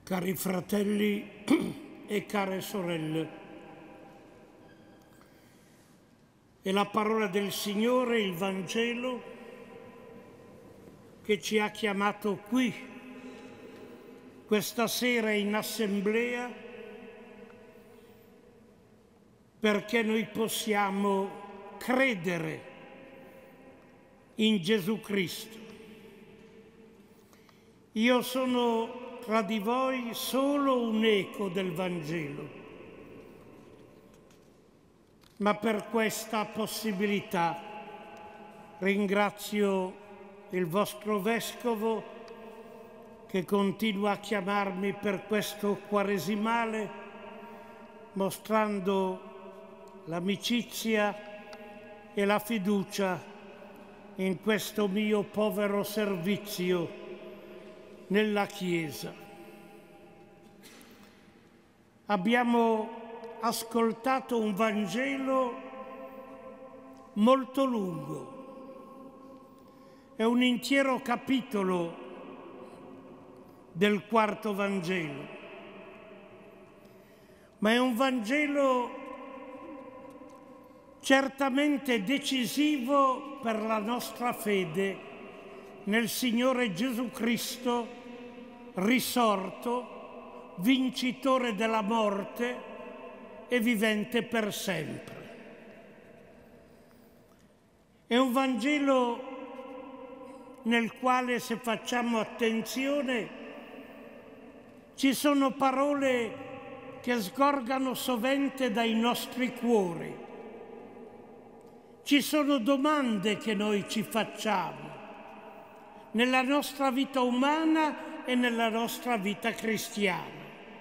Cari fratelli e care sorelle, è la parola del Signore, il Vangelo, che ci ha chiamato qui, questa sera in assemblea, perché noi possiamo credere in Gesù Cristo. Io sono tra di voi solo un eco del Vangelo, ma per questa possibilità ringrazio il vostro Vescovo che continua a chiamarmi per questo quaresimale, mostrando l'amicizia e la fiducia in questo mio povero servizio nella Chiesa. Abbiamo ascoltato un Vangelo molto lungo, è un intero capitolo del quarto Vangelo, ma è un Vangelo certamente decisivo per la nostra fede nel Signore Gesù Cristo, risorto, vincitore della morte e vivente per sempre. È un Vangelo nel quale, se facciamo attenzione, ci sono parole che sgorgano sovente dai nostri cuori. Ci sono domande che noi ci facciamo nella nostra vita umana e nella nostra vita cristiana.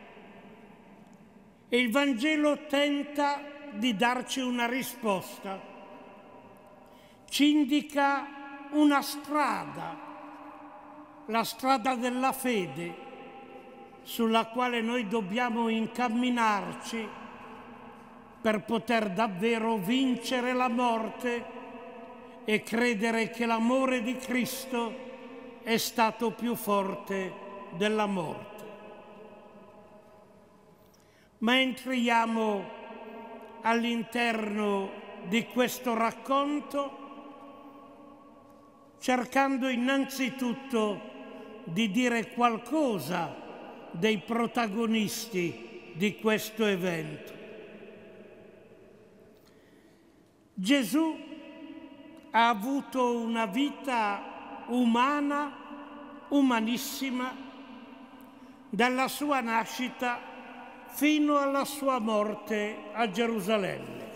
E il Vangelo tenta di darci una risposta, ci indica una strada, la strada della fede, sulla quale noi dobbiamo incamminarci per poter davvero vincere la morte e credere che l'amore di Cristo è stato più forte della morte. Ma entriamo all'interno di questo racconto cercando innanzitutto di dire qualcosa dei protagonisti di questo evento. Gesù ha avuto una vita umana, umanissima, dalla sua nascita fino alla sua morte a Gerusalemme.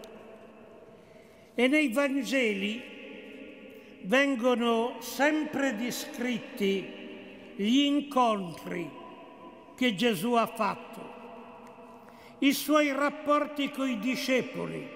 E nei Vangeli vengono sempre descritti gli incontri che Gesù ha fatto, i suoi rapporti con i discepoli,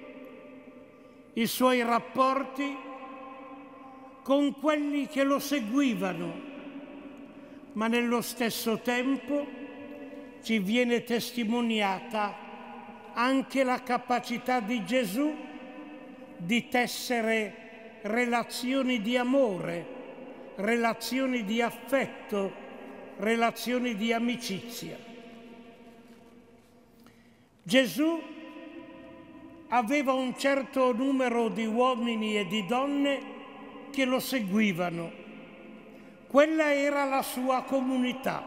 i suoi rapporti con quelli che lo seguivano, ma nello stesso tempo ci viene testimoniata anche la capacità di Gesù di tessere relazioni di amore, relazioni di affetto, relazioni di amicizia. Gesù aveva un certo numero di uomini e di donne che lo seguivano. Quella era la sua comunità.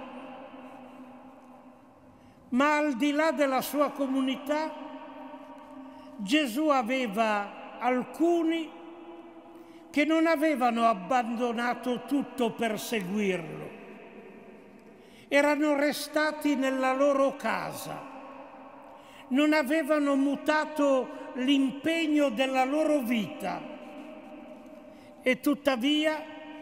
Ma al di là della sua comunità, Gesù aveva alcuni che non avevano abbandonato tutto per seguirlo. Erano restati nella loro casa, non avevano mutato l'impegno della loro vita e tuttavia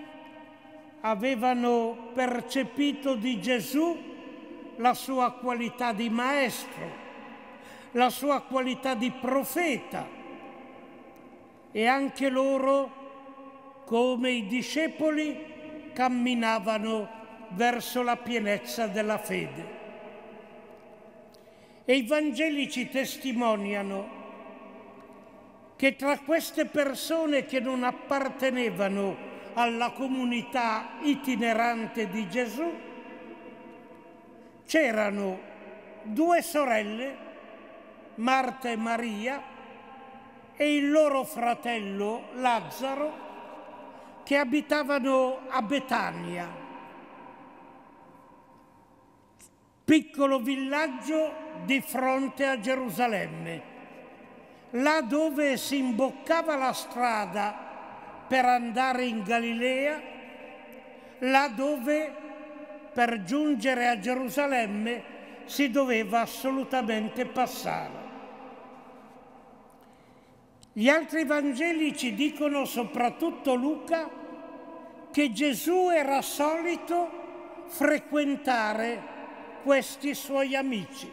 avevano percepito di Gesù la sua qualità di maestro, la sua qualità di profeta, e anche loro, come i discepoli, camminavano verso la pienezza della fede. E i Vangeli ci testimoniano che tra queste persone che non appartenevano alla comunità itinerante di Gesù c'erano due sorelle, Marta e Maria, e il loro fratello Lazzaro, che abitavano a Betania, piccolo villaggio di fronte a Gerusalemme, là dove si imboccava la strada per andare in Galilea, là dove per giungere a Gerusalemme si doveva assolutamente passare. Gli altri Vangeli ci dicono, soprattutto Luca, che Gesù era solito frequentare questi suoi amici.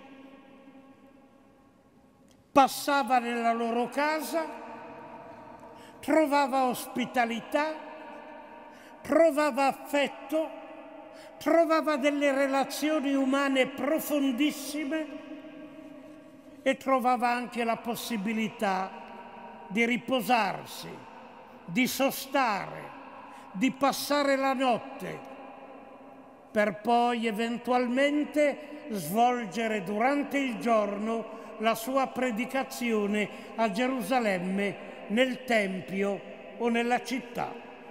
Passava nella loro casa, trovava ospitalità, trovava affetto, trovava delle relazioni umane profondissime e trovava anche la possibilità di riposarsi, di sostare, di passare la notte, per poi eventualmente svolgere durante il giorno la sua predicazione a Gerusalemme, nel Tempio o nella città.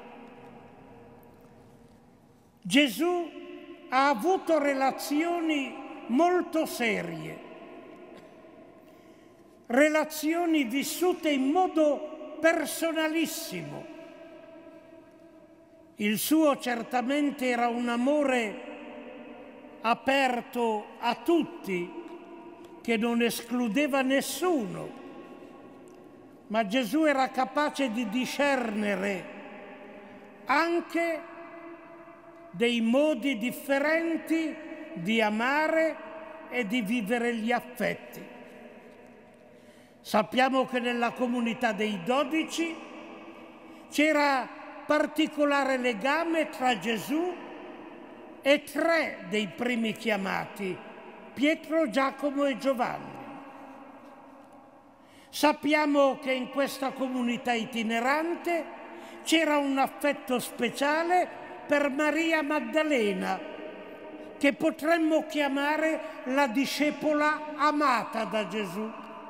Gesù ha avuto relazioni molto serie, relazioni vissute in modo personalissimo. Il suo certamente era un amore aperto a tutti, che non escludeva nessuno, ma Gesù era capace di discernere anche dei modi differenti di amare e di vivere gli affetti. Sappiamo che nella comunità dei 12 c'era particolare legame tra Gesù e 3 dei primi chiamati, Pietro, Giacomo e Giovanni. Sappiamo che in questa comunità itinerante c'era un affetto speciale per Maria Maddalena, che potremmo chiamare la discepola amata da Gesù.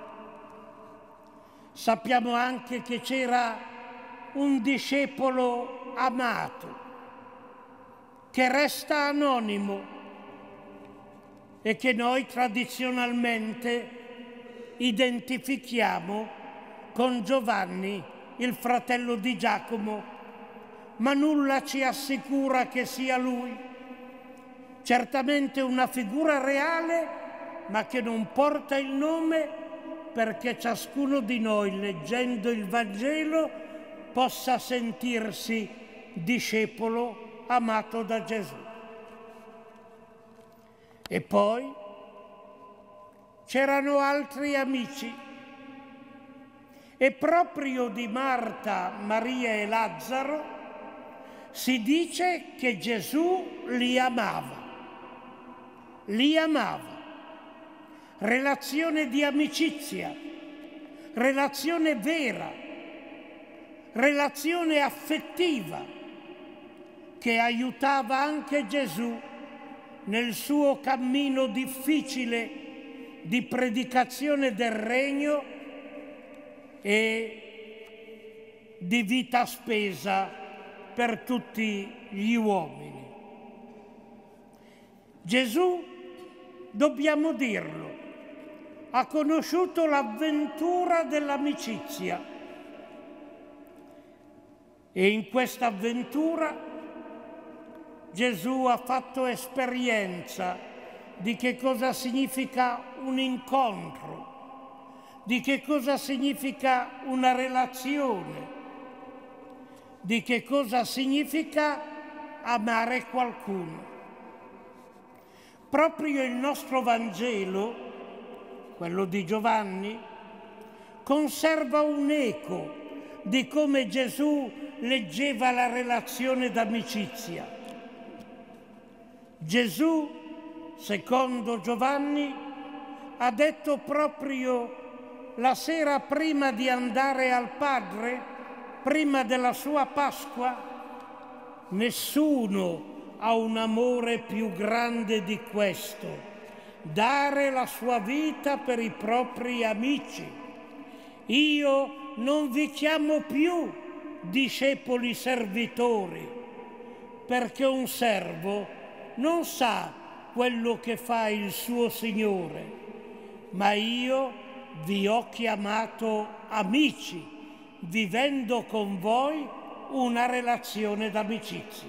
Sappiamo anche che c'era un discepolo amato, che resta anonimo e che noi tradizionalmente identifichiamo con Giovanni, il fratello di Giacomo, ma nulla ci assicura che sia lui. Certamente una figura reale, ma che non porta il nome, perché ciascuno di noi, leggendo il Vangelo, possa sentirsi discepolo amato da Gesù. E poi c'erano altri amici, e proprio di Marta, Maria e Lazzaro si dice che Gesù li amava. Li amava. Relazione di amicizia, relazione vera, relazione affettiva, che aiutava anche Gesù nel suo cammino difficile di predicazione del regno e di vita spesa per tutti gli uomini. Gesù, dobbiamo dirlo, ha conosciuto l'avventura dell'amicizia e in questa avventura Gesù ha fatto esperienza di che cosa significa un incontro, di che cosa significa una relazione, di che cosa significa amare qualcuno. Proprio il nostro Vangelo, quello di Giovanni, conserva un eco di come Gesù leggeva la relazione d'amicizia. Gesù, secondo Giovanni, ha detto proprio la sera prima di andare al Padre, prima della sua Pasqua: nessuno ha un amore più grande di questo: dare la sua vita per i propri amici. Io non vi chiamo più discepoli servitori, perché un servo non sa quello che fa il suo Signore, ma io vi ho chiamato amici, vivendo con voi una relazione d'amicizia.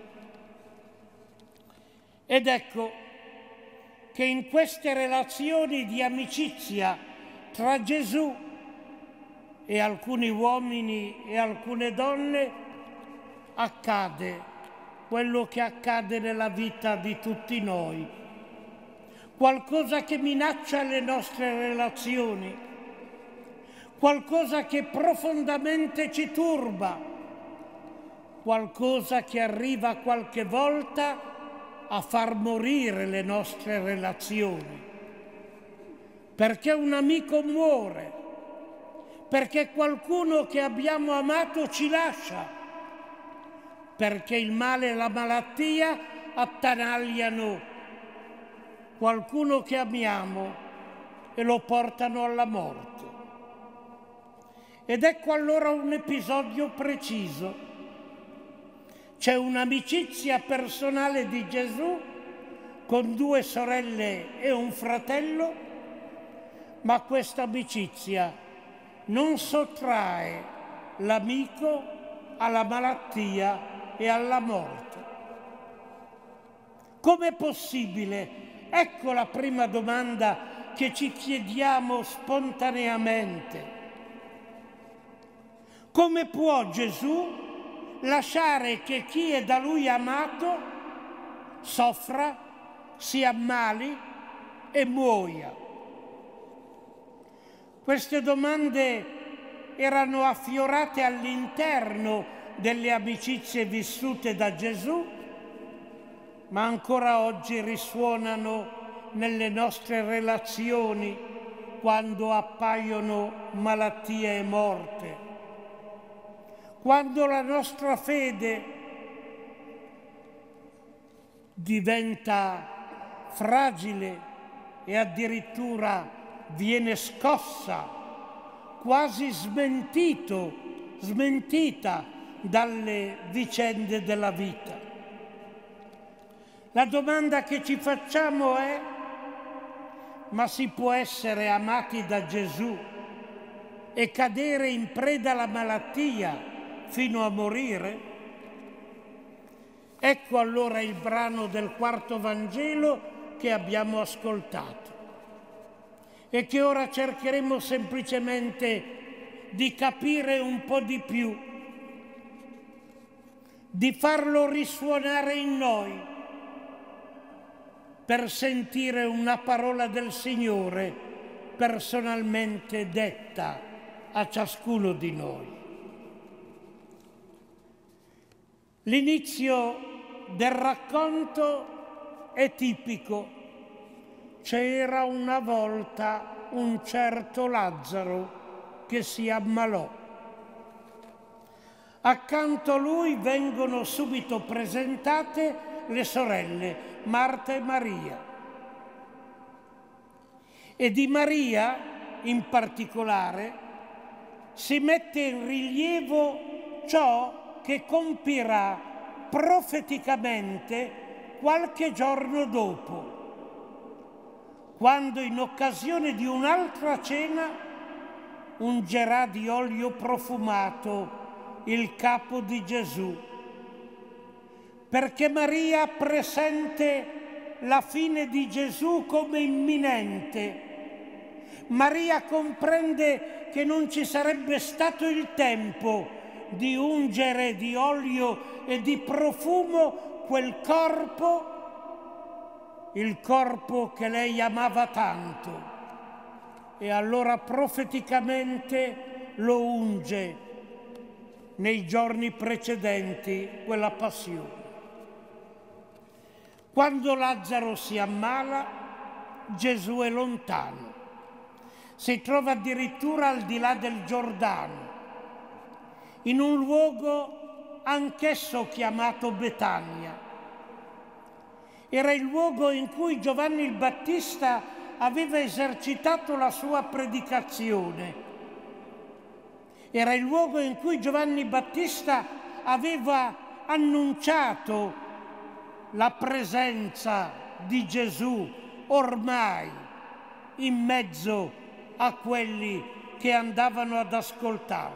Ed ecco che in queste relazioni di amicizia tra Gesù e alcuni uomini e alcune donne accade quello che accade nella vita di tutti noi, qualcosa che minaccia le nostre relazioni, qualcosa che profondamente ci turba, qualcosa che arriva qualche volta a far morire le nostre relazioni, perché un amico muore, perché qualcuno che abbiamo amato ci lascia, perché il male e la malattia attanagliano qualcuno che amiamo e lo portano alla morte. Ed ecco allora un episodio preciso. C'è un'amicizia personale di Gesù con 2 sorelle e un fratello, ma questa amicizia non sottrae l'amico alla malattia e alla morte. Com'è possibile? Ecco la prima domanda che ci chiediamo spontaneamente. Come può Gesù lasciare che chi è da Lui amato soffra, si ammali e muoia? Queste domande erano affiorate all'interno delle amicizie vissute da Gesù, ma ancora oggi risuonano nelle nostre relazioni quando appaiono malattie e morte, quando la nostra fede diventa fragile e addirittura viene scossa, quasi smentita dalle vicende della vita. La domanda che ci facciamo è: ma si può essere amati da Gesù e cadere in preda alla malattia fino a morire? Ecco allora il brano del 4° Vangelo che abbiamo ascoltato e che ora cercheremo semplicemente di capire un po' di più, di farlo risuonare in noi, per sentire una parola del Signore personalmente detta a ciascuno di noi. L'inizio del racconto è tipico. C'era una volta un certo Lazzaro che si ammalò. Accanto a lui vengono subito presentate le sorelle Marta e Maria. E di Maria, in particolare, si mette in rilievo ciò che compirà profeticamente qualche giorno dopo, quando in occasione di un'altra cena ungerà di olio profumato il capo di Gesù, perché Maria presente la fine di Gesù come imminente. Maria comprende che non ci sarebbe stato il tempo di ungere di olio e di profumo quel corpo, il corpo che lei amava tanto, e allora profeticamente lo unge nei giorni precedenti quella passione. Quando Lazzaro si ammala, Gesù è lontano. Si trova addirittura al di là del Giordano, in un luogo anch'esso chiamato Betania, Era il luogo in cui Giovanni il Battista aveva esercitato la sua predicazione. Era il luogo in cui Giovanni Battista aveva annunciato la presenza di Gesù ormai in mezzo a quelli che andavano ad ascoltarlo.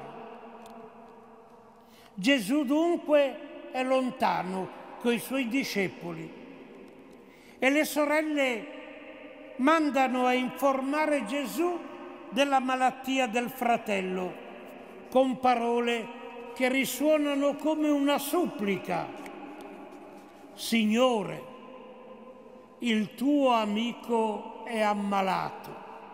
Gesù dunque è lontano coi suoi discepoli e le sorelle mandano a informare Gesù della malattia del fratello con parole che risuonano come una supplica. Signore, il tuo amico è ammalato.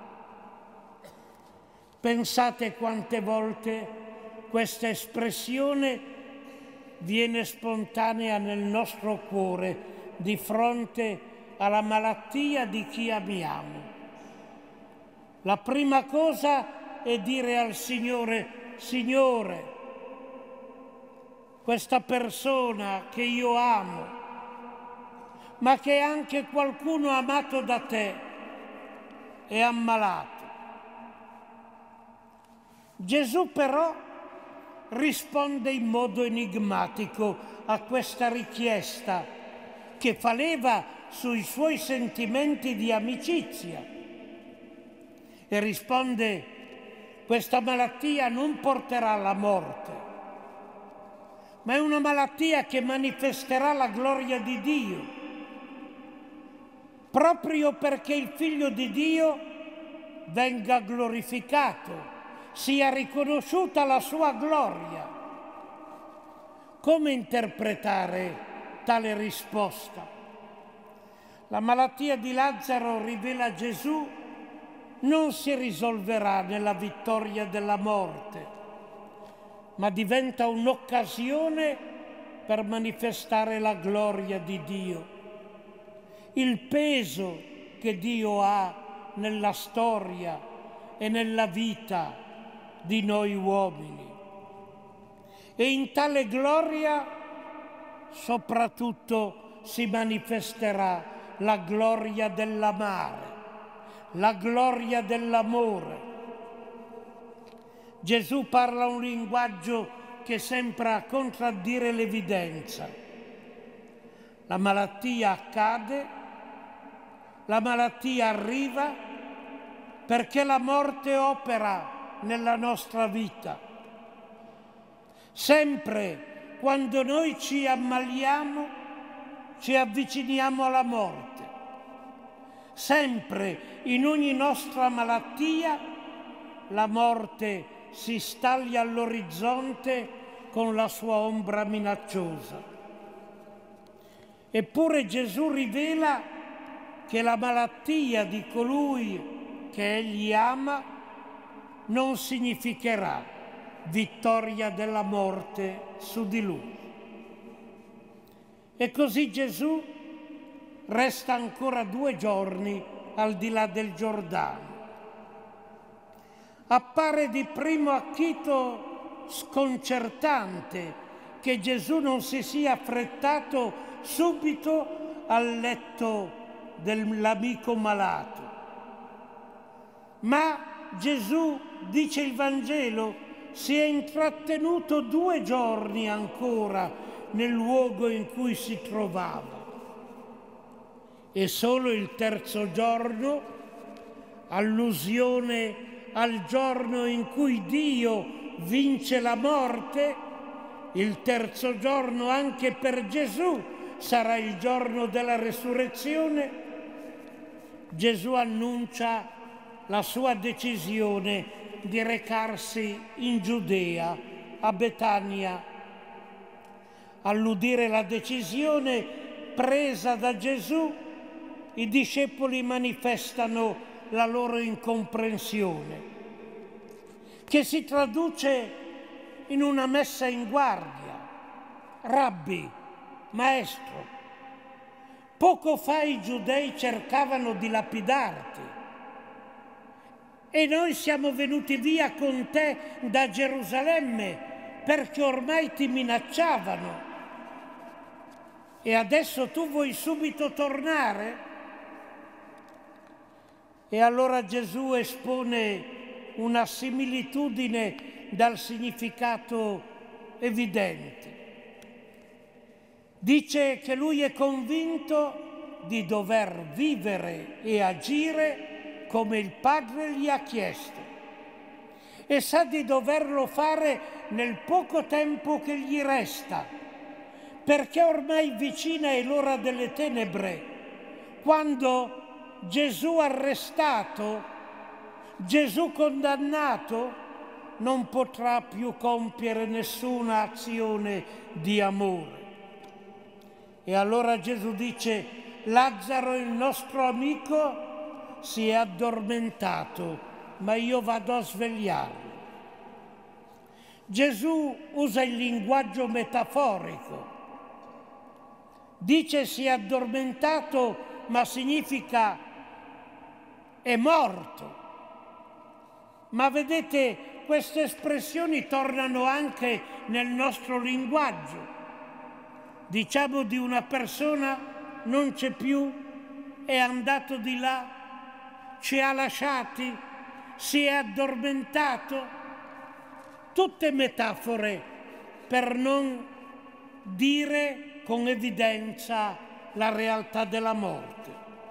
Pensate quante volte questa espressione viene spontanea nel nostro cuore di fronte alla malattia di chi amiamo. La prima cosa è dire al Signore: Signore, questa persona che io amo, ma che anche qualcuno amato da te, è ammalato. Gesù però risponde in modo enigmatico a questa richiesta che fa leva sui suoi sentimenti di amicizia e risponde: questa malattia non porterà alla morte, ma è una malattia che manifesterà la gloria di Dio, proprio perché il Figlio di Dio venga glorificato, sia riconosciuta la sua gloria. Come interpretare tale risposta? La malattia di Lazzaro, rivela Gesù, non si risolverà nella vittoria della morte, ma diventa un'occasione per manifestare la gloria di Dio, il peso che Dio ha nella storia e nella vita di noi uomini. E in tale gloria soprattutto si manifesterà la gloria dell'amare, la gloria dell'amore. Gesù parla un linguaggio che sembra contraddire l'evidenza. La malattia accade, la malattia arriva perché la morte opera nella nostra vita. Sempre quando noi ci ammaliamo, ci avviciniamo alla morte. Sempre in ogni nostra malattia la morte si staglia all'orizzonte con la sua ombra minacciosa. Eppure Gesù rivela che la malattia di colui che egli ama non significherà vittoria della morte su di lui. E così Gesù resta ancora 2 giorni al di là del Giordano. Appare di primo acchito sconcertante che Gesù non si sia affrettato subito al letto dell'amico malato. Ma Gesù, dice il Vangelo, si è intrattenuto 2 giorni ancora nel luogo in cui si trovava. E solo il 3° giorno, allusione al giorno in cui Dio vince la morte, il 3° giorno anche per Gesù sarà il giorno della resurrezione, Gesù annuncia la sua decisione di recarsi in Giudea, a Betania. All'udire la decisione presa da Gesù, i discepoli manifestano la loro incomprensione, che si traduce in una messa in guardia. Rabbi, maestro, poco fa i giudei cercavano di lapidarti e noi siamo venuti via con te da Gerusalemme perché ormai ti minacciavano. E adesso tu vuoi subito tornare? E allora Gesù espone una similitudine dal significato evidente. Dice che lui è convinto di dover vivere e agire come il Padre gli ha chiesto e sa di doverlo fare nel poco tempo che gli resta, perché ormai vicina è l'ora delle tenebre, quando Gesù arrestato, Gesù condannato, non potrà più compiere nessuna azione di amore. E allora Gesù dice: Lazzaro, il nostro amico, si è addormentato, ma io vado a svegliarlo. Gesù usa il linguaggio metaforico. Dice si è addormentato, ma significa è morto. Ma vedete, queste espressioni tornano anche nel nostro linguaggio. Diciamo di una persona non c'è più, è andato di là, ci ha lasciati, si è addormentato. Tutte metafore per non dire con evidenza la realtà della morte.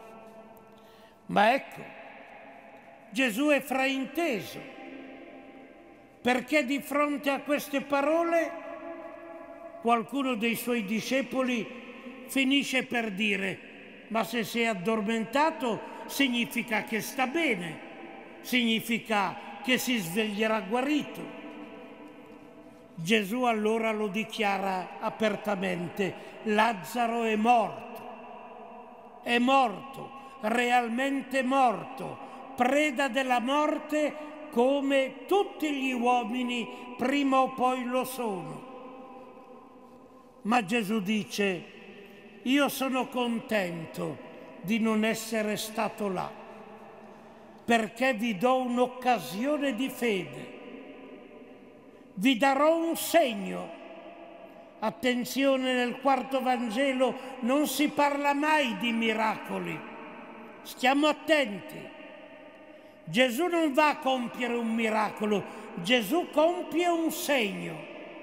Ma ecco, Gesù è frainteso, perché di fronte a queste parole qualcuno dei suoi discepoli finisce per dire: ma se si è addormentato significa che sta bene, significa che si sveglierà guarito. Gesù allora lo dichiara apertamente: Lazzaro è morto, realmente morto, preda della morte come tutti gli uomini prima o poi lo sono. Ma Gesù dice: io sono contento di non essere stato là, perché vi do un'occasione di fede. Vi darò un segno. Attenzione, nel quarto Vangelo non si parla mai di miracoli. Stiamo attenti. Gesù non va a compiere un miracolo, Gesù compie un segno.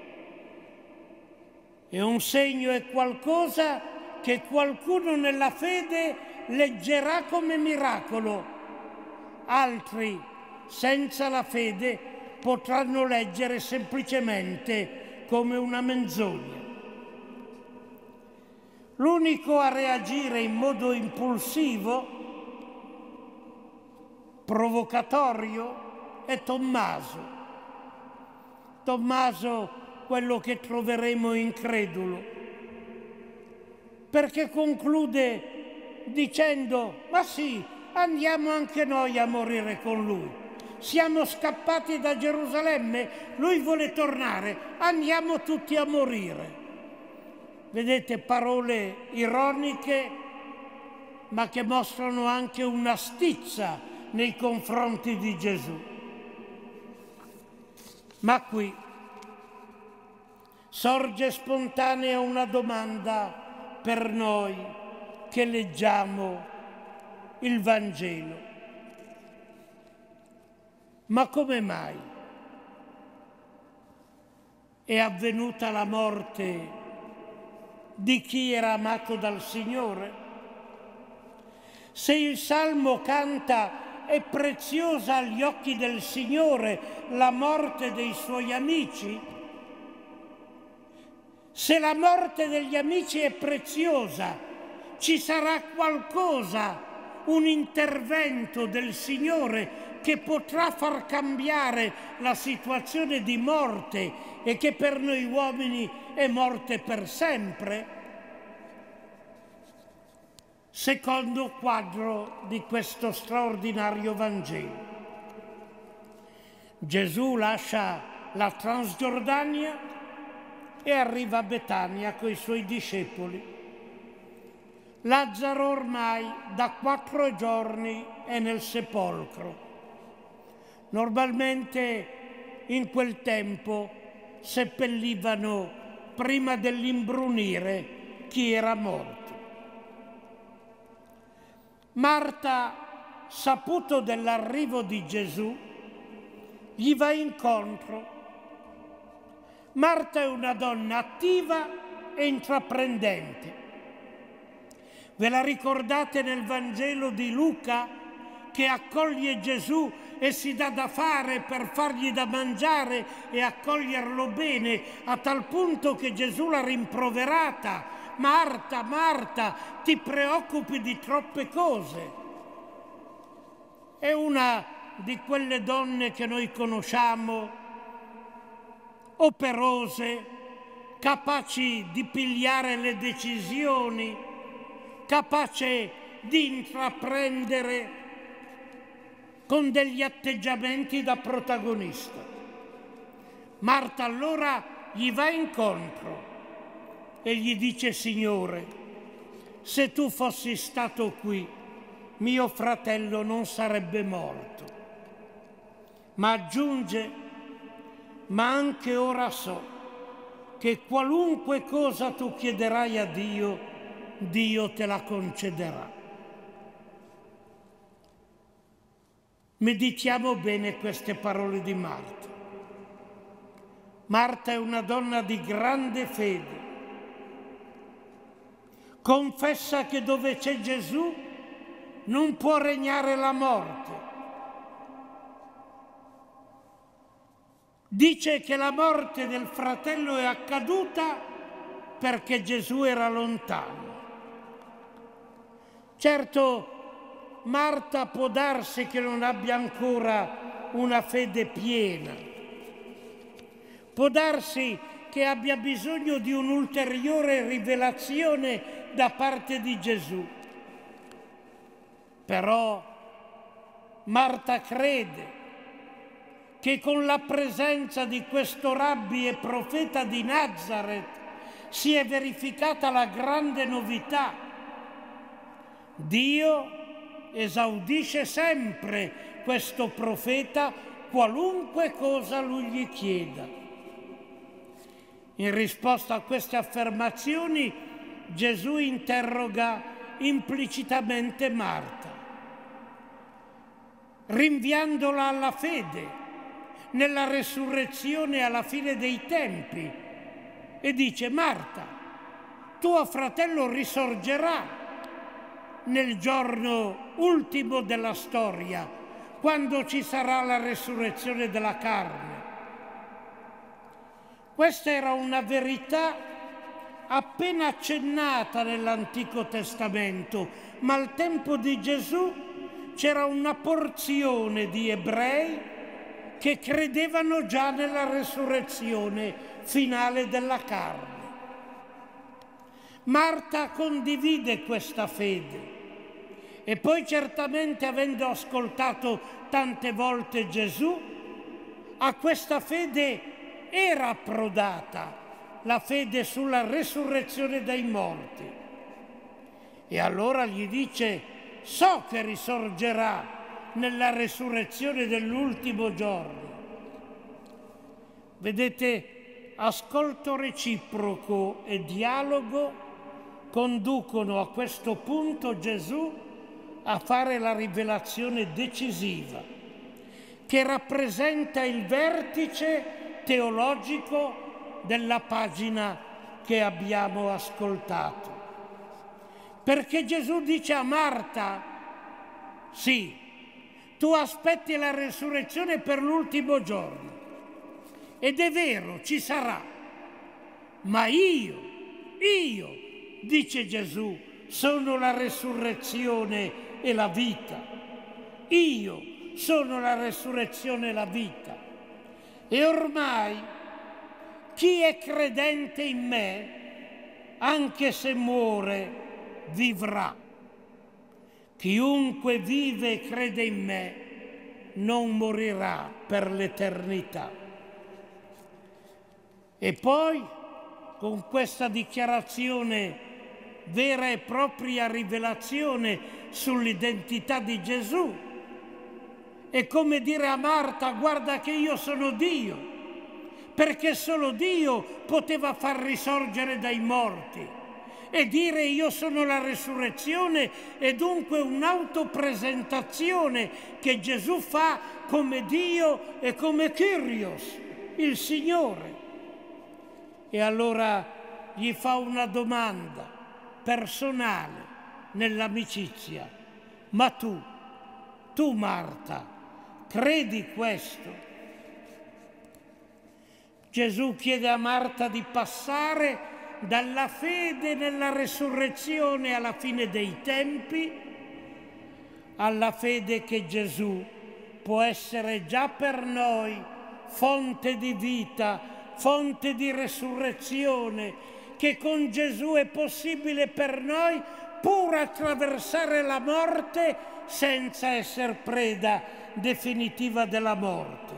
E un segno è qualcosa che qualcuno nella fede leggerà come miracolo. Altri, senza la fede, potranno leggere semplicemente come una menzogna. L'unico a reagire in modo impulsivo, provocatorio, è Tommaso. Tommaso, quello che troveremo incredulo, perché conclude dicendo: ma sì, andiamo anche noi a morire con lui. Siamo scappati da Gerusalemme, lui vuole tornare, andiamo tutti a morire. Vedete, parole ironiche, ma che mostrano anche una stizza nei confronti di Gesù. Ma qui sorge spontanea una domanda per noi che leggiamo il Vangelo. Ma come mai è avvenuta la morte di chi era amato dal Signore? Se il Salmo canta: è preziosa agli occhi del Signore la morte dei suoi amici, se la morte degli amici è preziosa, ci sarà qualcosa, un intervento del Signore che potrà far cambiare la situazione di morte e che per noi uomini è morte per sempre? Secondo quadro di questo straordinario Vangelo. Gesù lascia la Transgiordania e arriva a Betania coi suoi discepoli. Lazzaro ormai da 4 giorni è nel sepolcro. Normalmente in quel tempo seppellivano prima dell'imbrunire chi era morto. Marta, saputo dell'arrivo di Gesù, gli va incontro. Marta è una donna attiva e intraprendente. Ve la ricordate nel Vangelo di Luca, che accoglie Gesù e si dà da fare per fargli da mangiare e accoglierlo bene, a tal punto che Gesù l'ha rimproverata. Marta, Marta, ti preoccupi di troppe cose. È una di quelle donne che noi conosciamo, operose, capaci di pigliare le decisioni, capace di intraprendere con degli atteggiamenti da protagonista. Marta allora gli va incontro e gli dice: Signore, se tu fossi stato qui, mio fratello non sarebbe morto. Ma aggiunge: ma anche ora so che qualunque cosa tu chiederai a Dio, Dio te la concederà. Meditiamo bene queste parole di Marta. Marta è una donna di grande fede. Confessa che dove c'è Gesù non può regnare la morte. Dice che la morte del fratello è accaduta perché Gesù era lontano. Certo, Marta può darsi che non abbia ancora una fede piena. Può darsi che abbia bisogno di un'ulteriore rivelazione da parte di Gesù. Però Marta crede che con la presenza di questo rabbi e profeta di Nazaret si è verificata la grande novità. Dio esaudisce sempre questo profeta qualunque cosa lui gli chieda. In risposta a queste affermazioni, Gesù interroga implicitamente Marta, rinviandola alla fede nella resurrezione alla fine dei tempi, e dice: Marta, tuo fratello risorgerà nel giorno ultimo della storia, quando ci sarà la resurrezione della carne. Questa era una verità appena accennata nell'Antico Testamento, ma al tempo di Gesù c'era una porzione di ebrei che credevano già nella resurrezione finale della carne. Marta condivide questa fede e poi, certamente, avendo ascoltato tante volte Gesù, a questa fede era approdata, la fede sulla resurrezione dei morti. E allora gli dice: so che risorgerà nella resurrezione dell'ultimo giorno. Vedete, ascolto reciproco e dialogo conducono a questo punto Gesù a fare la rivelazione decisiva, che rappresenta il vertice teologico della pagina che abbiamo ascoltato. Perché Gesù dice a Marta: sì, tu aspetti la resurrezione per l'ultimo giorno, ed è vero, ci sarà, ma io, dice Gesù, sono la resurrezione e la vita. Io sono la resurrezione e la vita. E ormai chi è credente in me, anche se muore, vivrà. Chiunque vive e crede in me non morirà per l'eternità. E poi, con questa dichiarazione, vera e propria rivelazione sull'identità di Gesù, è come dire a Marta: guarda che io sono Dio, perché solo Dio poteva far risorgere dai morti. e dire io sono la resurrezione è dunque un'autopresentazione che Gesù fa come Dio e come Kyrios, il Signore. E allora gli fa una domanda personale nell'amicizia: ma tu Marta, credi questo? Gesù chiede a Marta di passare dalla fede nella resurrezione alla fine dei tempi, alla fede che Gesù può essere già per noi fonte di vita, fonte di resurrezione, che con Gesù è possibile per noi pur attraversare la morte senza essere preda definitiva della morte.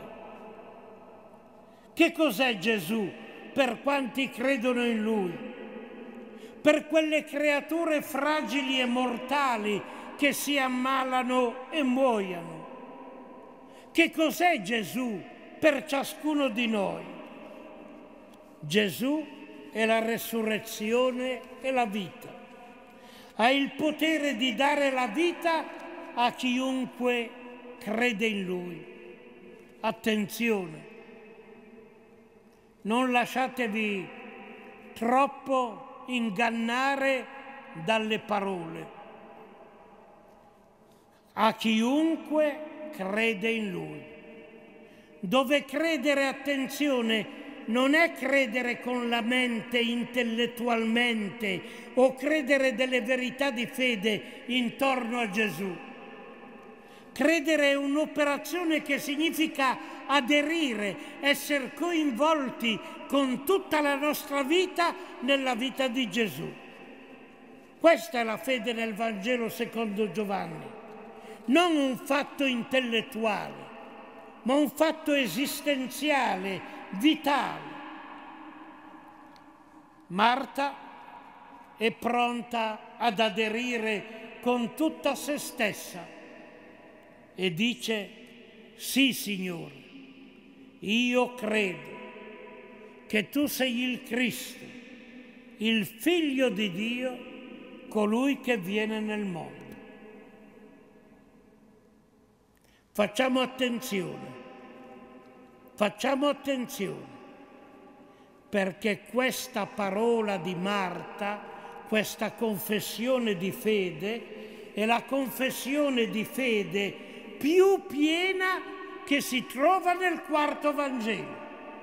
Che cos'è Gesù per quanti credono in Lui? Per quelle creature fragili e mortali che si ammalano e muoiono. Che cos'è Gesù per ciascuno di noi? Gesù è la resurrezione e la vita. Ha il potere di dare la vita a chiunque crede in Lui. Attenzione! Non lasciatevi troppo ingannare dalle parole. A chiunque crede in Lui. Dove credere, attenzione, non è credere con la mente intellettualmente o credere delle verità di fede intorno a Gesù. Credere è un'operazione che significa aderire, essere coinvolti con tutta la nostra vita nella vita di Gesù. Questa è la fede nel Vangelo secondo Giovanni. Non un fatto intellettuale, ma un fatto esistenziale, vitale. Marta è pronta ad aderire con tutta se stessa e dice: sì, Signore, io credo che tu sei il Cristo, il Figlio di Dio, colui che viene nel mondo. Facciamo attenzione, perché questa parola di Marta, questa confessione di fede, è la confessione di fede più piena che si trova nel quarto Vangelo.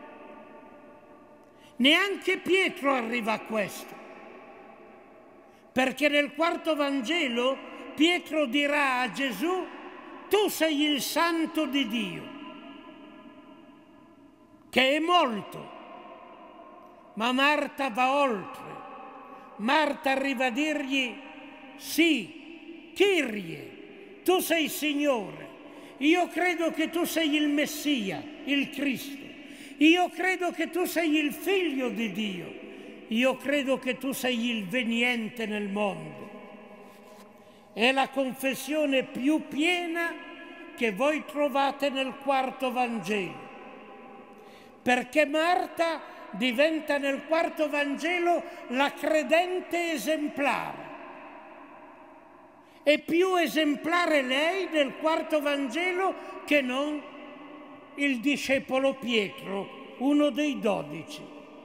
Neanche Pietro arriva a questo, perché nel quarto Vangelo Pietro dirà a Gesù: tu sei il Santo di Dio, che è molto. Ma Marta va oltre. Marta arriva a dirgli: sì, Kyrie, tu sei Signore. Io credo che tu sei il Messia, il Cristo. Io credo che tu sei il Figlio di Dio. Io credo che tu sei il veniente nel mondo. È la confessione più piena che voi trovate nel quarto Vangelo. Perché Marta diventa nel quarto Vangelo la credente esemplare. È più esemplare lei nel quarto Vangelo che non il discepolo Pietro, uno dei 12.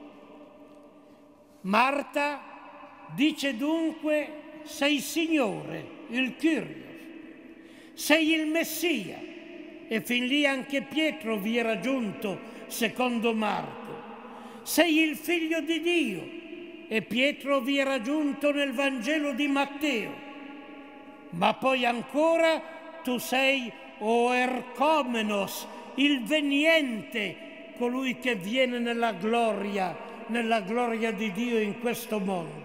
Marta dice dunque: sei Signore, il Kyrios, sei il Messia. E fin lì anche Pietro vi era giunto, secondo Marco. Sei il Figlio di Dio, e Pietro vi era giunto nel Vangelo di Matteo. Ma poi ancora tu sei Oerkomenos, il veniente, colui che viene nella gloria di Dio in questo mondo.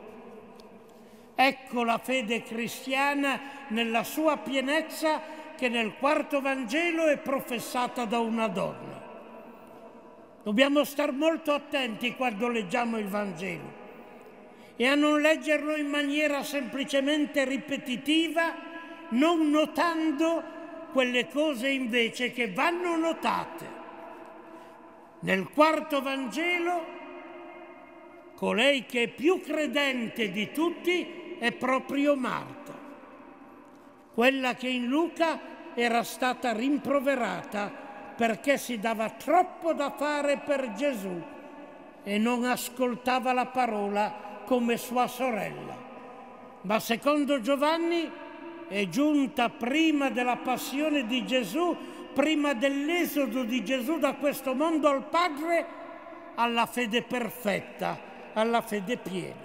Ecco la fede cristiana nella sua pienezza, che nel quarto Vangelo è professata da una donna. Dobbiamo stare molto attenti quando leggiamo il Vangelo e a non leggerlo in maniera semplicemente ripetitiva, non notando quelle cose invece che vanno notate. Nel quarto Vangelo colei che è più credente di tutti è proprio Marta, quella che in Luca era stata rimproverata perché si dava troppo da fare per Gesù e non ascoltava la parola come sua sorella. Ma secondo Giovanni è giunta prima della passione di Gesù, prima dell'esodo di Gesù da questo mondo al Padre, alla fede perfetta, alla fede piena.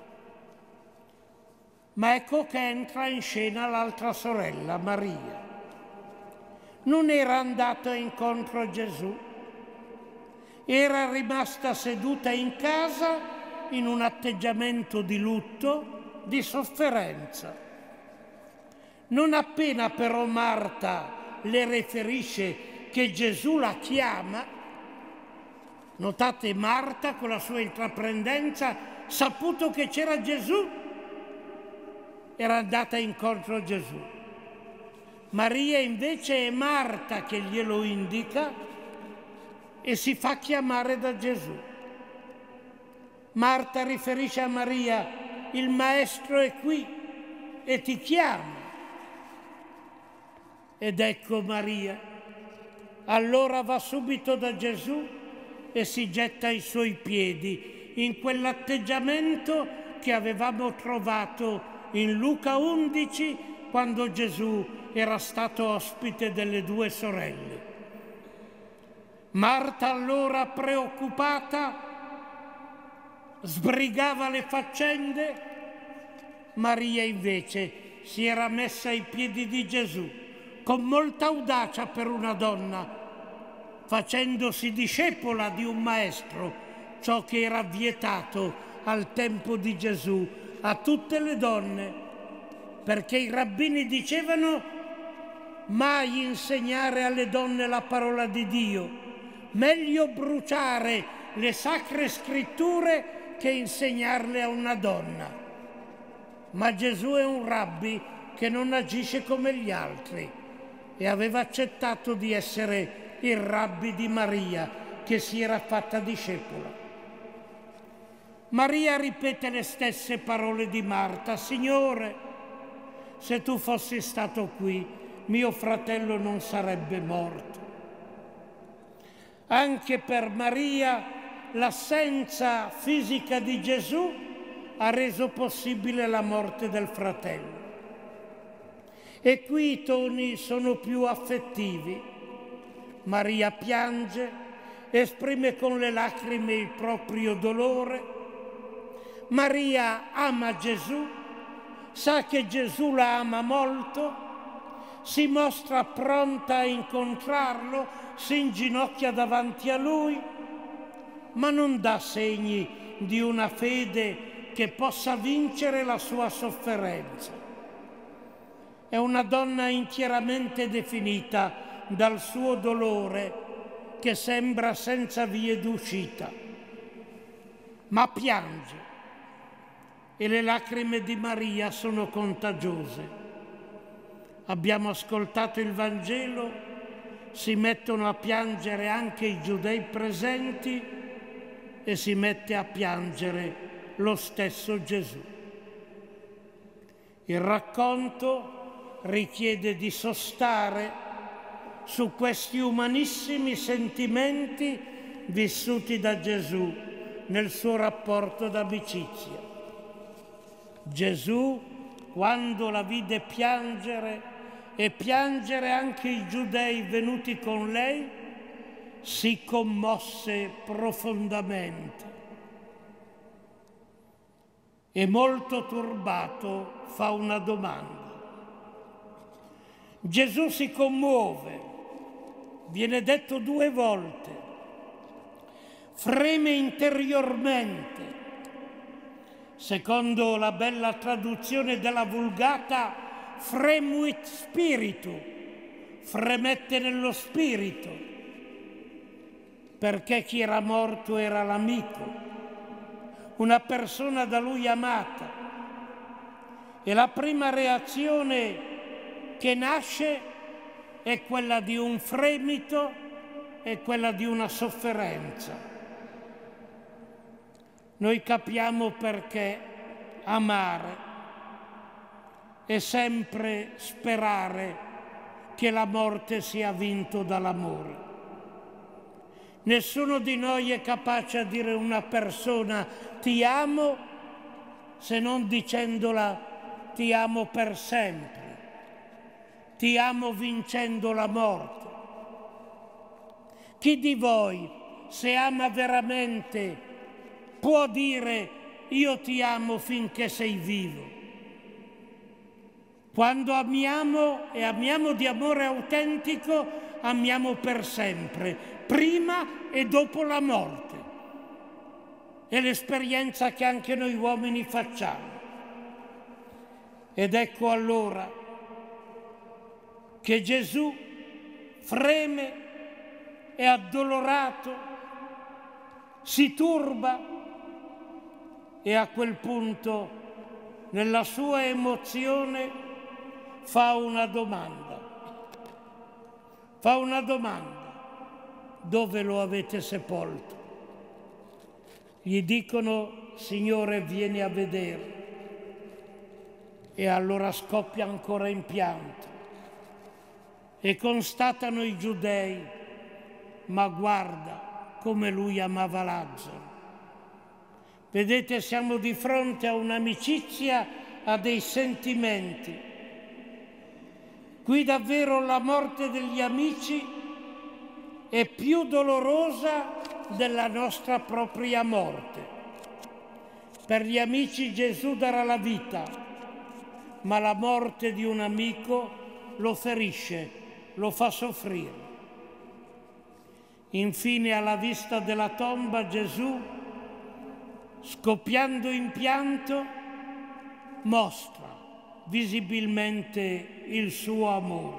Ma ecco che entra in scena l'altra sorella, Maria. Non era andata incontro a Gesù, era rimasta seduta in casa in un atteggiamento di lutto, di sofferenza. Non appena però Marta le riferisce che Gesù la chiama, notate Marta con la sua intraprendenza, saputo che c'era Gesù, era andata incontro a Gesù. Maria invece è Marta che glielo indica e si fa chiamare da Gesù. Marta riferisce a Maria: il Maestro è qui e ti chiama. Ed ecco Maria, allora va subito da Gesù e si getta ai suoi piedi, in quell'atteggiamento che avevamo trovato in Luca 11, quando Gesù era stato ospite delle due sorelle. Marta allora, preoccupata, sbrigava le faccende. Maria invece si era messa ai piedi di Gesù con molta audacia per una donna, facendosi discepola di un maestro, ciò che era vietato al tempo di Gesù a tutte le donne, perché i rabbini dicevano: mai insegnare alle donne la parola di Dio, meglio bruciare le sacre scritture che insegnarle a una donna. Ma Gesù è un rabbi che non agisce come gli altri e aveva accettato di essere il rabbi di Maria, che si era fatta discepola. Maria ripete le stesse parole di Marta: Signore, se tu fossi stato qui, mio fratello non sarebbe morto. Anche per Maria l'assenza fisica di Gesù ha reso possibile la morte del fratello. E qui i toni sono più affettivi. Maria piange, esprime con le lacrime il proprio dolore. Maria ama Gesù, sa che Gesù la ama molto, si mostra pronta a incontrarlo, si inginocchia davanti a lui, ma non dà segni di una fede che possa vincere la sua sofferenza. È una donna interamente definita dal suo dolore, che sembra senza vie d'uscita, ma piange, e le lacrime di Maria sono contagiose. Abbiamo ascoltato il Vangelo, si mettono a piangere anche i giudei presenti e si mette a piangere lo stesso Gesù. Il racconto richiede di sostare su questi umanissimi sentimenti vissuti da Gesù nel suo rapporto d'amicizia. Gesù, quando la vide piangere e piangere anche i giudei venuti con lei, si commosse profondamente e molto turbato fa una domanda. Gesù si commuove, viene detto 2 volte, freme interiormente. Secondo la bella traduzione della Vulgata, fremuit spiritu, fremette nello spirito, perché chi era morto era l'amico, una persona da lui amata. E la prima reazione che nasce è quella di un fremito, è quella di una sofferenza. noi capiamo perché amare è sempre sperare che la morte sia vinto dall'amore. Nessuno di noi è capace a dire a una persona ti amo se non dicendola ti amo per sempre, ti amo vincendo la morte. Chi di voi, se ama veramente, può dire io ti amo finché sei vivo? Quando amiamo e amiamo di amore autentico, amiamo per sempre, prima e dopo la morte. È l'esperienza che anche noi uomini facciamo. Ed ecco allora che Gesù freme, è addolorato, si turba e a quel punto, nella sua emozione, fa una domanda. Fa una domanda: dove lo avete sepolto? Gli dicono: Signore, vieni a vedere. E allora scoppia ancora in pianto e constatano i giudei: ma guarda come lui amava Lazzaro. Vedete, siamo di fronte a un'amicizia, a dei sentimenti. Qui davvero la morte degli amici è più dolorosa della nostra propria morte. Per gli amici Gesù darà la vita, ma la morte di un amico lo ferisce, lo fa soffrire. Infine, alla vista della tomba, Gesù, scoppiando in pianto, mostra visibilmente il suo amore.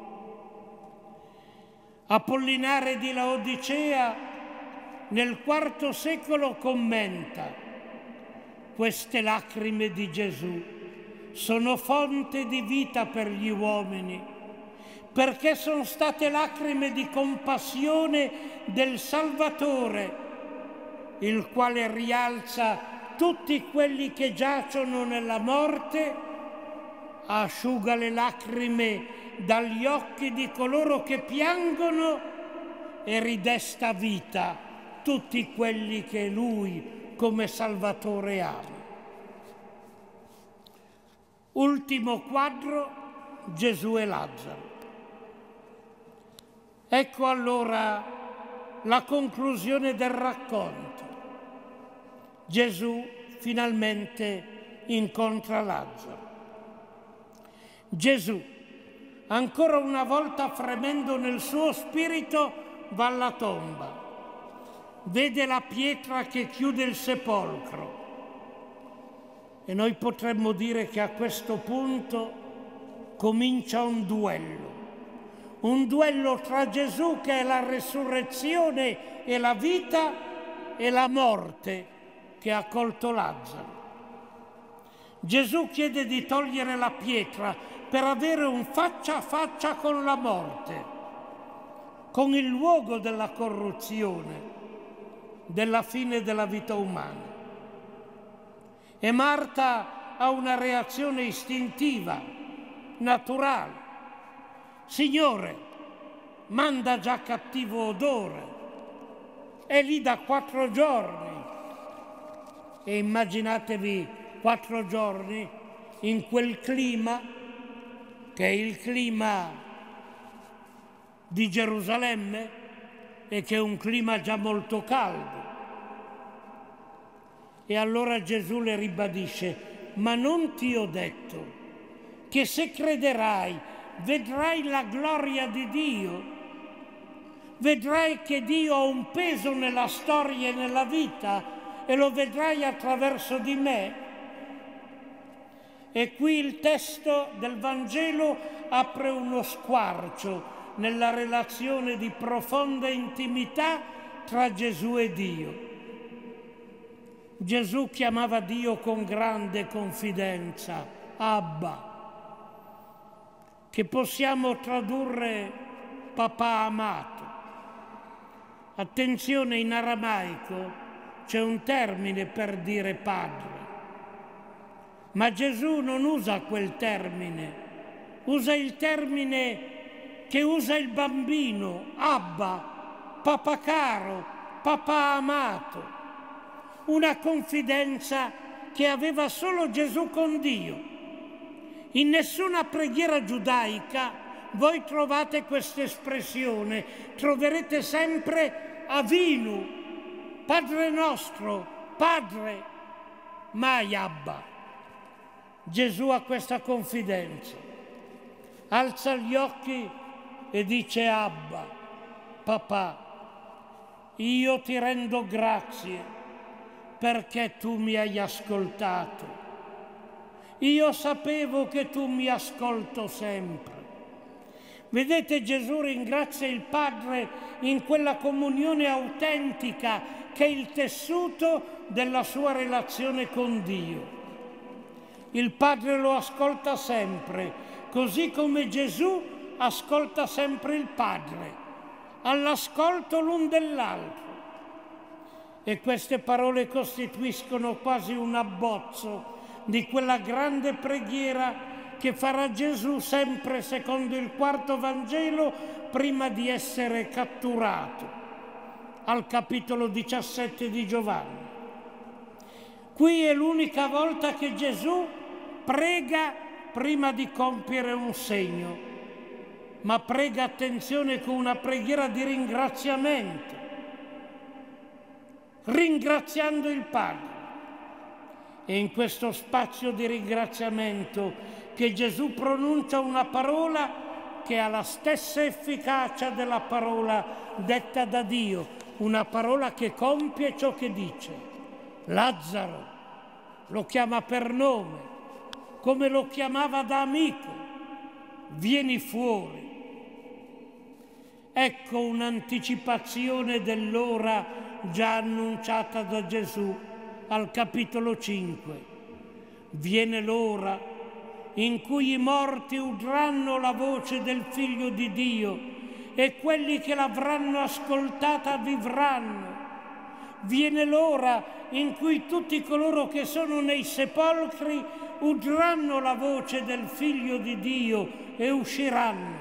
Apollinare di Laodicea nel IV secolo commenta: queste lacrime di Gesù sono fonte di vita per gli uomini, perché sono state lacrime di compassione del Salvatore, il quale rialza tutti quelli che giacciono nella morte, asciuga le lacrime dagli occhi di coloro che piangono e ridesta vita tutti quelli che Lui come Salvatore ama. Ultimo quadro: Gesù e Lazzaro. Ecco allora la conclusione del racconto. Gesù finalmente incontra Lazzaro. Gesù, ancora una volta fremendo nel suo spirito, va alla tomba. Vede la pietra che chiude il sepolcro. E noi potremmo dire che a questo punto comincia un duello tra Gesù, che è la resurrezione e la vita, e la morte che ha colto Lazzaro. Gesù chiede di togliere la pietra per avere un faccia a faccia con la morte, con il luogo della corruzione, della fine della vita umana. E Marta ha una reazione istintiva, naturale. Signore, manda già cattivo odore, è lì da 4 giorni. E immaginatevi 4 giorni in quel clima, che è il clima di Gerusalemme e che è un clima già molto caldo. E allora Gesù le ribadisce: ma non ti ho detto che se crederai vedrai la gloria di Dio? Vedrai che Dio ha un peso nella storia e nella vita e lo vedrai attraverso di me. E qui il testo del Vangelo apre uno squarcio nella relazione di profonda intimità tra Gesù e Dio. Gesù chiamava Dio con grande confidenza, Abba, che possiamo tradurre papà amato. Attenzione, in aramaico c'è un termine per dire Padre. Ma Gesù non usa quel termine, usa il termine che usa il bambino, Abba, papà caro, papà amato. Una confidenza che aveva solo Gesù con Dio. In nessuna preghiera giudaica voi trovate questa espressione, troverete sempre Avinu, Padre nostro, Padre, mai Abba. Gesù ha questa confidenza, alza gli occhi e dice Abba, papà, io ti rendo grazie perché tu mi hai ascoltato. Io sapevo che tu mi ascolto sempre. Vedete, Gesù ringrazia il Padre in quella comunione autentica che è il tessuto della sua relazione con Dio. Il Padre lo ascolta sempre, così come Gesù ascolta sempre il Padre, all'ascolto l'un dell'altro. E queste parole costituiscono quasi un abbozzo di quella grande preghiera che farà Gesù sempre secondo il quarto Vangelo prima di essere catturato, al capitolo 17 di Giovanni. Qui è l'unica volta che Gesù prega prima di compiere un segno, ma prega, attenzione, con una preghiera di ringraziamento, ringraziando il Padre. E in questo spazio di ringraziamento che Gesù pronuncia una parola che ha la stessa efficacia della parola detta da Dio, una parola che compie ciò che dice. Lazzaro lo chiama per nome, come lo chiamava da amico, vieni fuori. Ecco un'anticipazione dell'ora già annunciata da Gesù al capitolo 5. Viene l'ora in cui i morti udranno la voce del Figlio di Dio e quelli che l'avranno ascoltata vivranno. Viene l'ora in cui tutti coloro che sono nei sepolcri udranno la voce del Figlio di Dio e usciranno.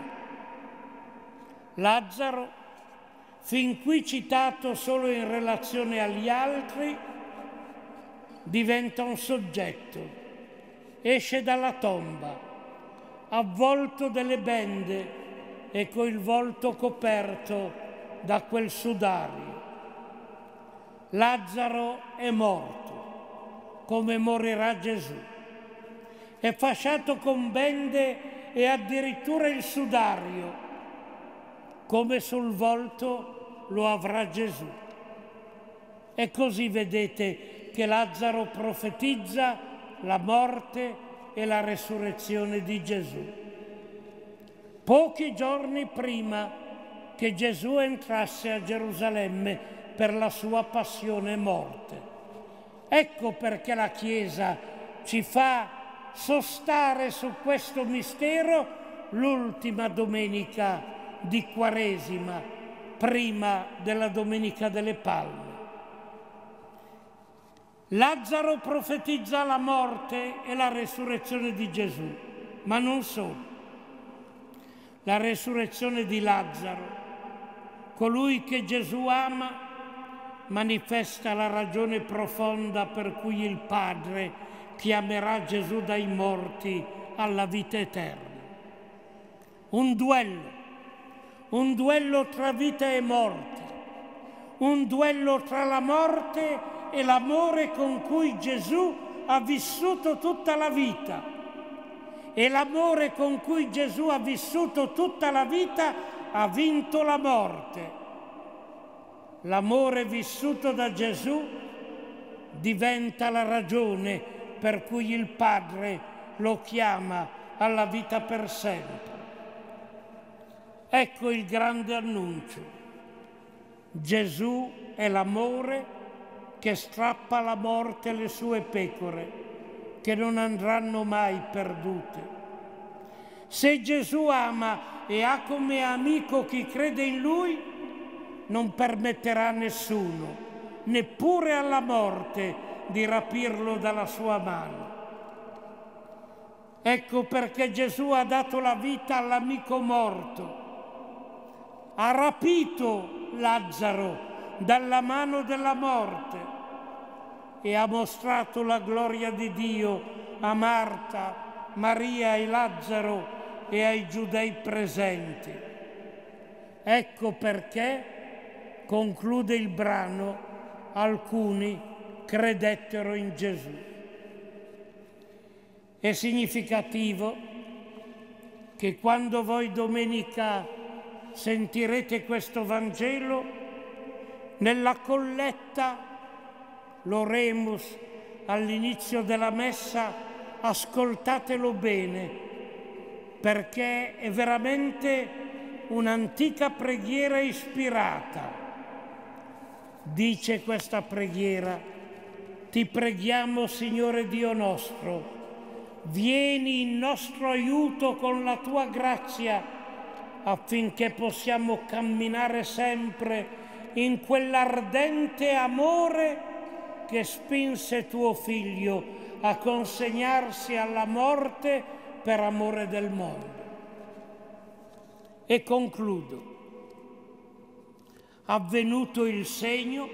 Lazzaro, fin qui citato solo in relazione agli altri, diventa un soggetto, esce dalla tomba, avvolto delle bende e col volto coperto da quel sudario. Lazzaro è morto, come morirà Gesù. È fasciato con bende e addirittura il sudario, come sul volto lo avrà Gesù. E così vedete che Lazzaro profetizza la morte e la resurrezione di Gesù. Pochi giorni prima che Gesù entrasse a Gerusalemme per la sua passione e morte. Ecco perché la Chiesa ci fa sostare su questo mistero l'ultima domenica di Quaresima, prima della Domenica delle Palme. Lazzaro profetizza la morte e la resurrezione di Gesù, ma non solo. La resurrezione di Lazzaro, colui che Gesù ama, manifesta la ragione profonda per cui il Padre chiamerà Gesù dai morti alla vita eterna. Un duello tra vita e morte, un duello tra la morte e l'amore con cui Gesù ha vissuto tutta la vita. E l'amore con cui Gesù ha vissuto tutta la vita ha vinto la morte. L'amore vissuto da Gesù diventa la ragione per cui il Padre lo chiama alla vita per sempre. Ecco il grande annuncio. Gesù è l'amore che strappa alla morte le sue pecore, che non andranno mai perdute. Se Gesù ama e ha come amico chi crede in Lui, non permetterà a nessuno neppure alla morte di rapirlo dalla sua mano. Ecco perché Gesù ha dato la vita all'amico morto, ha rapito Lazzaro dalla mano della morte e ha mostrato la gloria di Dio a Marta, Maria e Lazzaro e ai giudei presenti. Ecco perché, conclude il brano, alcuni credettero in Gesù. È significativo che quando voi domenica sentirete questo Vangelo, nella colletta, l'oremus, all'inizio della messa, ascoltatelo bene, perché è veramente un'antica preghiera ispirata. Dice questa preghiera: ti preghiamo, Signore Dio nostro, vieni in nostro aiuto con la tua grazia, affinché possiamo camminare sempre in quell'ardente amore che spinse tuo Figlio a consegnarsi alla morte per amore del mondo. E concludo. Avvenuto il segno,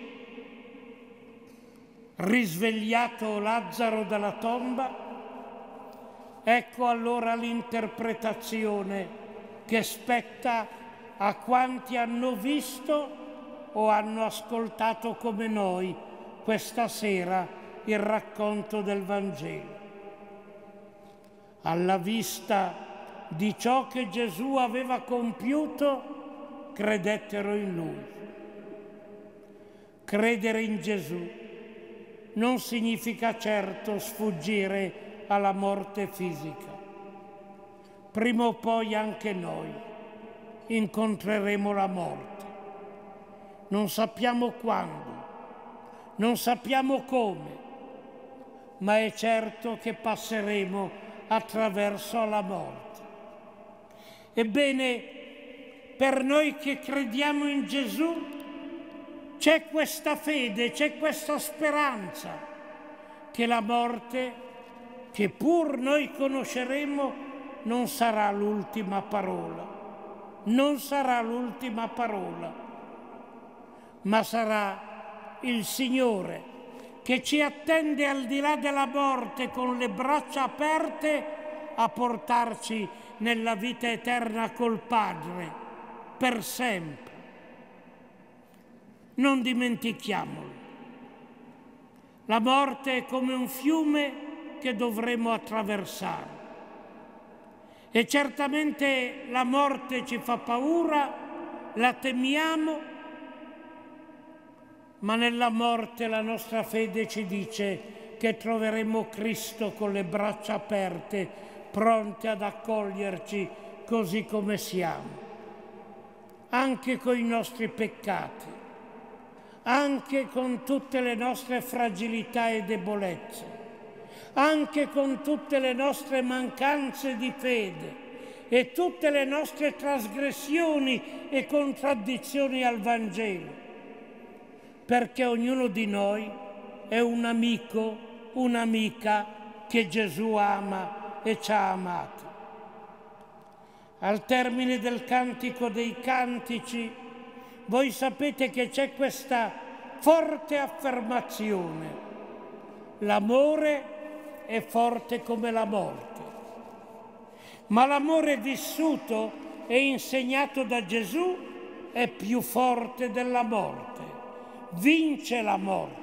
risvegliato Lazzaro dalla tomba, ecco allora l'interpretazione che spetta a quanti hanno visto o hanno ascoltato come noi questa sera il racconto del Vangelo. Alla vista di ciò che Gesù aveva compiuto, credettero in Lui. Credere in Gesù non significa certo sfuggire alla morte fisica. Prima o poi anche noi incontreremo la morte. Non sappiamo quando, non sappiamo come, ma è certo che passeremo attraverso la morte. Ebbene, per noi che crediamo in Gesù c'è questa fede, c'è questa speranza che la morte, che pur noi conosceremo, non sarà l'ultima parola. Non sarà l'ultima parola, ma sarà il Signore che ci attende al di là della morte con le braccia aperte a portarci nella vita eterna col Padre, per sempre. Non dimentichiamolo. La morte è come un fiume che dovremo attraversare. E certamente la morte ci fa paura, la temiamo, ma nella morte la nostra fede ci dice che troveremo Cristo con le braccia aperte, pronte ad accoglierci così come siamo, anche con i nostri peccati, anche con tutte le nostre fragilità e debolezze, anche con tutte le nostre mancanze di fede e tutte le nostre trasgressioni e contraddizioni al Vangelo, perché ognuno di noi è un amico, un'amica che Gesù ama e ci ha amato. Al termine del Cantico dei Cantici, voi sapete che c'è questa forte affermazione: l'amore è forte come la morte. Ma l'amore vissuto e insegnato da Gesù è più forte della morte, vince la morte.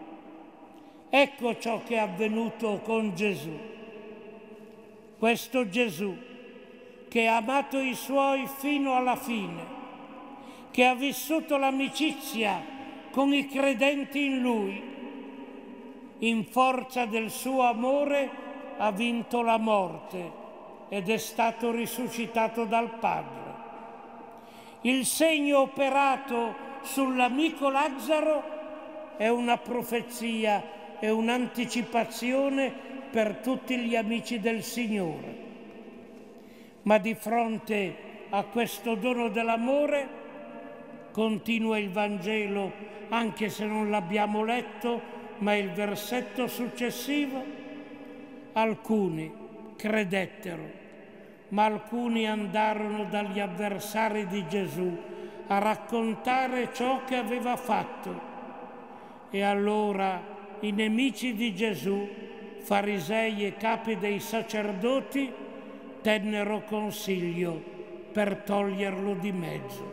Ecco ciò che è avvenuto con Gesù. Questo Gesù che ha amato i suoi fino alla fine, che ha vissuto l'amicizia con i credenti in Lui, in forza del suo amore ha vinto la morte ed è stato risuscitato dal Padre. Il segno operato sull'amico Lazzaro è una profezia, è un'anticipazione per tutti gli amici del Signore. Ma di fronte a questo dono dell'amore, continua il Vangelo, anche se non l'abbiamo letto, ma il versetto successivo: alcuni credettero, ma alcuni andarono dagli avversari di Gesù a raccontare ciò che aveva fatto. E allora i nemici di Gesù, farisei e capi dei sacerdoti, tennero consiglio per toglierlo di mezzo.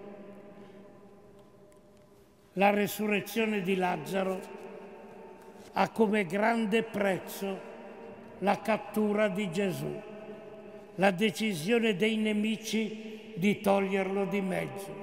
La resurrezione di Lazzaro ha come grande prezzo la cattura di Gesù, la decisione dei nemici di toglierlo di mezzo.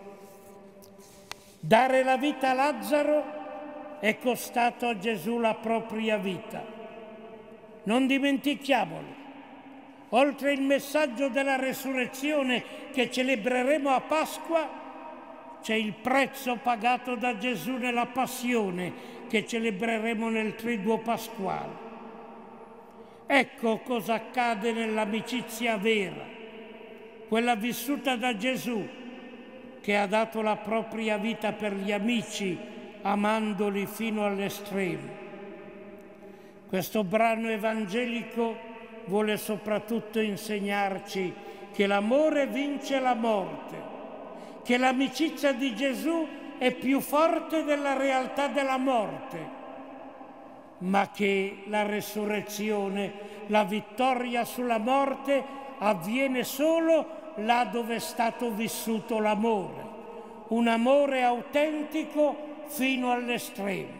Dare la vita a Lazzaro è costato a Gesù la propria vita. Non dimentichiamolo. Oltre il messaggio della resurrezione che celebreremo a Pasqua, c'è il prezzo pagato da Gesù nella passione che celebreremo nel Triduo Pasquale. Ecco cosa accade nell'amicizia vera, quella vissuta da Gesù, che ha dato la propria vita per gli amici, amandoli fino all'estremo. Questo brano evangelico vuole soprattutto insegnarci che l'amore vince la morte, che l'amicizia di Gesù è più forte della realtà della morte, ma che la resurrezione, la vittoria sulla morte avviene solo là dove è stato vissuto l'amore, un amore autentico fino all'estremo.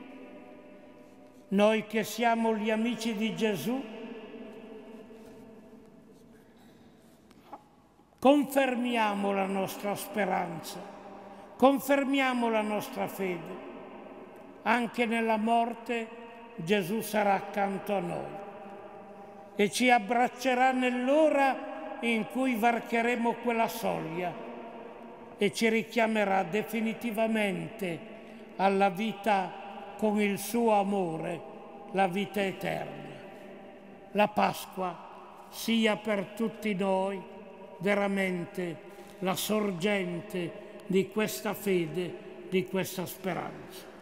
Noi che siamo gli amici di Gesù, confermiamo la nostra speranza, confermiamo la nostra fede. Anche nella morte Gesù sarà accanto a noi e ci abbraccerà nell'ora in cui varcheremo quella soglia e ci richiamerà definitivamente alla vita con il suo amore, la vita eterna. La Pasqua sia per tutti noi veramente la sorgente di questa fede, di questa speranza.